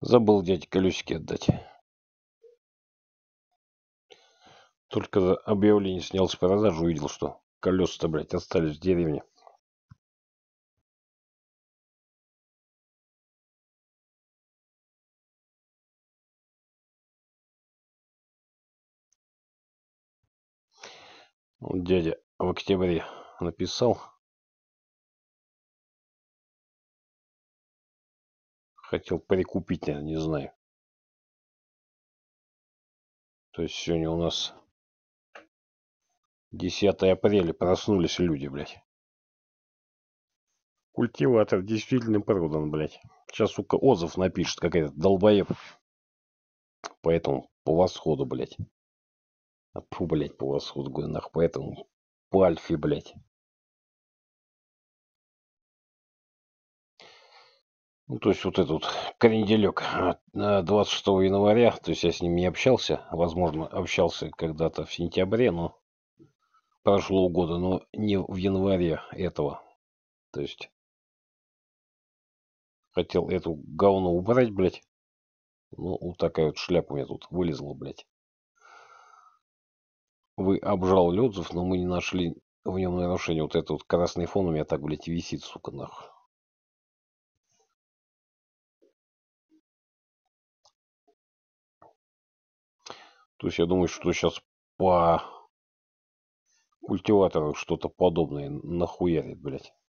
Забыл дяде колесики отдать. Только когда объявление снял с продажи, увидел, что колеса-то, блядь, остались в деревне. Вот дядя в октябре написал. Хотел прикупить, наверное, не знаю. То есть сегодня у нас 10 апреля, проснулись люди, блядь. Культиватор действительно продан, блядь. Сейчас, сука, отзыв напишет какая-то долбоеб. Поэтому по восходу, блядь. Фу, блядь, по восходу, говорю, нахуй. Поэтому по альфе, блядь. Ну, то есть вот этот кренделек 26 января, то есть я с ним не общался, возможно, общался когда-то в сентябре, но прошлого года, но не в январе этого. То есть хотел эту говно убрать, блядь. Ну, вот такая вот шляпа у меня тут вылезла, блядь. Вы обжаловали отзыв, но мы не нашли в нем нарушения. Вот этот вот красный фон у меня так, блядь, висит, сука, нахуй. То есть я думаю, что сейчас по культиватору что-то подобное нахуярит, блядь.